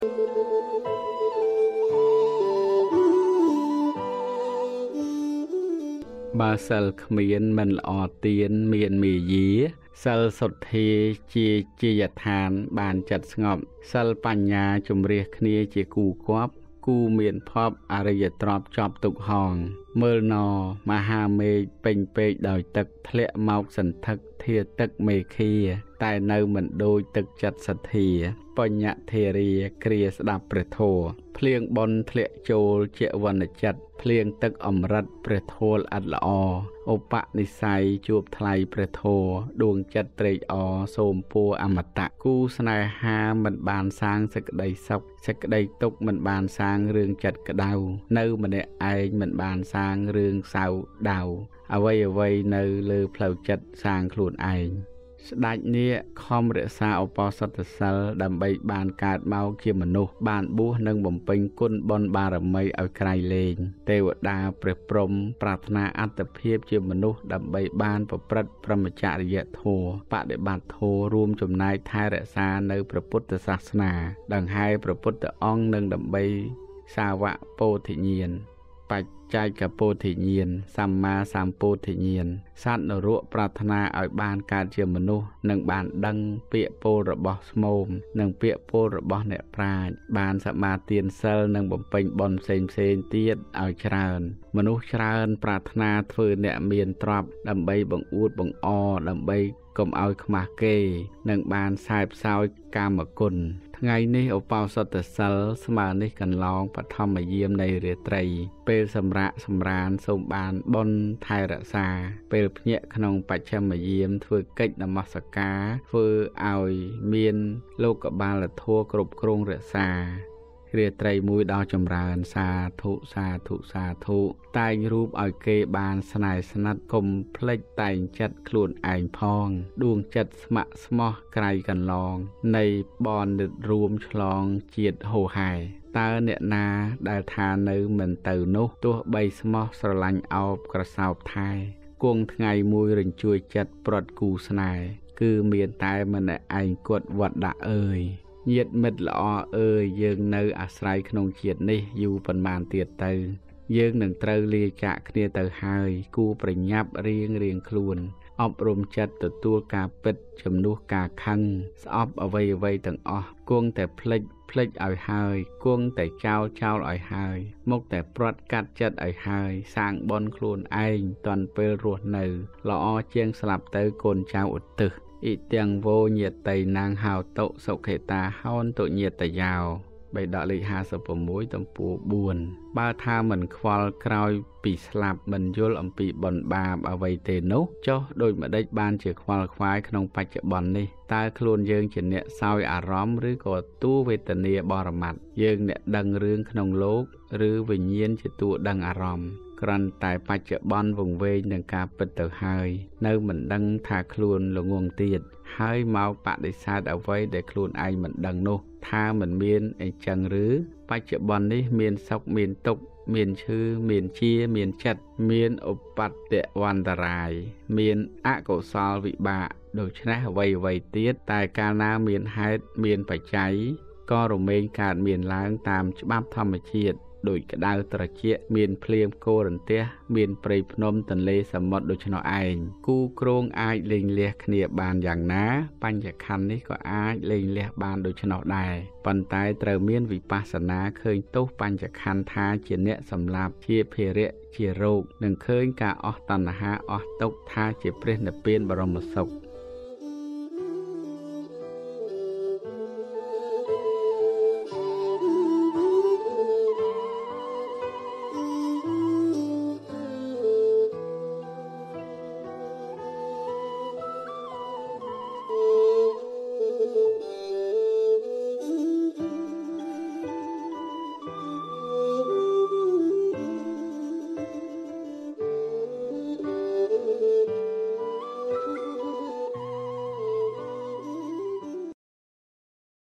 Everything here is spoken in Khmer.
បើសិលគ្មានមិនល្អទៀនមានមេយាសិលសុទ្ធាជាយដ្ឋានបានចិត្តស្ងប់សិលបញ្ញាជំរះគ្នាជាគូគប់គូមានភពអរិយទ្រព្យចប់ទុកហងមើលណមហាមេឃពេញពេកដោយទឹកធ្លាក់មកសន្ធឹកធាទឹកមេឃាតែនៅមិនដូចទឹកចិត្តសទ្ធាបញ្ញធេរីគ្រាស្ដាប់ព្រះធម៌ភ្លៀងបុណ្យធ្លាក់ចូលជាវណ្ណចិត្តភ្លៀងទឹកអមរិតព្រះធម៌ល្អិតល្អឧបនិស្ស័យជួបថ្លៃព្រះធម៌ដួងចិត្តត្រេកអរសូមពួរអមតៈគូស្នេហាមិនបានសាងសេចក្តីសុខសេចក្តីទុក្ខមិនបានសាងរឿងចិត្តក្តៅនៅម្នាក់ឯងមិនបានសាងរឿងសៅដៅអ្វីនៅលើផ្លូវចិត្តសាងខ្លួនឯងស្ដេចនាគខំរក្សាឧបោសថសិលដើម្បីបានកើតមកជាមនុស្សបានបួសនិងបំពេញគុណបុណ្យបារមីឲ្យក្រៃលែងទេវតាព្រះព្រហ្មប្រាថ្នាអត្តភាពជាមនុស្សដើម្បីបានប្រព្រឹត្តព្រហ្មចរិយធម៌បដិបត្តិធម៌រួមចំណែកថែរក្សានៅព្រះពុទ្ធសាសនាដង្ហែព្រះពុទ្ធអង្គនិងដើម្បីសាវកពោធិញ្ញាណបច្ចេកពោធិញ្ញាណសម្មាសម្ពោធិញ្ញាណសត្វនរកប្រាថ្នាឲ្យបានកើតជាមនុស្សនិងបានដឹងពាក្យពោលរបស់ស្មោមនិងពាក្យពោលរបស់អ្នកប្រាជ្ញបានសមាទានសិលនិងបំពេញបុណ្យផ្សេងទៀតឲ្យច្រើនមនុស្សច្រើនប្រាថ្នាធ្វើអ្នកមានទ្រព្យដើម្បីបង្អួតបង្អដើម្បីកុំឲ្យខ្មាស់គេនិងបានសែបសោចកាមគុណថ្ងៃនេះឧបោសថសិលស្មើនេះកន្លងបឋមយាមនៃរាត្រីពេលសម្រាកសម្រានសូមបានបុណ្យថែរក្សាពេលភ្ញាក់ក្នុងបច្ឆិមយាមធ្វើកិច្ចនមស្ការធ្វើឲ្យមានលោកបាលធម៌គ្រប់គ្រងរក្សារាត្រីមួយដល់ចម្រើនសាធុសាធុសាធុតែងរូបឲ្យគេបានស្នេហ៍ស្និទ្ធកុំភ្លេចតែងចិត្តខ្លួនឯងផងដួងចិត្តស្ម័គ្រស្មោះក្រៃកន្លងនៃបននិតរួមឆ្លងជាតិហូហែតើអ្នកណាដែលថានៅមិនទៅនោះទោះបីស្មោះស្រឡាញ់អោបក្រសោបថែគង់ថ្ងៃមួយរញ្ជួយចិត្តប្រត់គូស្នេហ៍គឺមានតែម្នាក់ឯងគាត់វត្តដាក់អើយញាតិមិត្តល្អអើយយើងនៅអាស្រ័យក្នុងជាតិនេះយូរប៉ុន្មានទៀតទៅយើងនឹងត្រូវលាចាកគ្នាទៅហើយគូប្រញាប់រៀងខ្លួនអប់រំចិត្តទទួលការពិតជំនួសការខឹងស្អប់អ្វីទាំងអស់គង់តែភ្លេចឲ្យហើយគង់តែចោលឲ្យហើយមកតែព្រាត់កាត់ចិត្តឲ្យហើយសាងបុណ្យខ្លួនឯងតាន់ពេលរស់នៅល្អជាងស្លាប់ទៅកូនចៅឧទ្ទិសអ៊ីទាំងវោញាតិណាងហៅតុសុខេតាហោនតុញាតយោបេដកលេខ56ទំព័រ4បើថាមិនខ្វល់ក្រោយពីស្លាប់មិនយល់អំពីបុណ្យបាបអ្វីទេនោះចុះដូចម្ដេចបានជាខ្វល់ខ្វាយក្នុងបច្ចុប្បន្ននេះតើខ្លួនយើងជាអ្នកសោយអារម្មណ៍ឬក៏តួវេទនាបរមត្ថយើងអ្នកដឹងរឿងក្នុងលោកឬវិញ្ញាណជាតួដឹងអារម្មណ៍គ្រាន់តែបច្ចុប្បន្នវង្វេងនឹងការពិតទៅហើយនៅមិនដឹងថាខ្លួនល្ងងទៀតហើយមកបដិសេធអ្វីដែលខ្លួនឯងមិនដឹងនោះថាមិនមានអីចឹងឬបច្ចុប្បន្ននេះមានសុខមានទុក្ខមានឈឺមានជាមានចិត្តមានឧបទ្ទវន្តរាយមានអកុសលវិបាកដូច្នេះអ្វីទៀតតែកាលណាមានហេតុមានបច្ច័យក៏រមែងកើតមានឡើងតាមច្បាប់ធម្មជាតិដូចក្តៅត្រជាក់មានភ្លៀងកូររន្ទះមានព្រៃភ្នំទន្លេសមុទ្រដូច្នោះឯងគូគ្រងអាចលែងលះគ្នាបានយ៉ាងណាបញ្ញខណ្ឌនេះក៏អាចលែងលះបានដូច្នោះដែរប៉ុន្តែត្រូវមានវិបស្សនាឃើញទោសបញ្ញខណ្ឌថាជាអ្នកសម្លាប់ជាភារៈជារោគនិងឃើញការអស់តណ្ហាអស់ទុក្ខថាជាព្រះនិព្វានបរមសុខ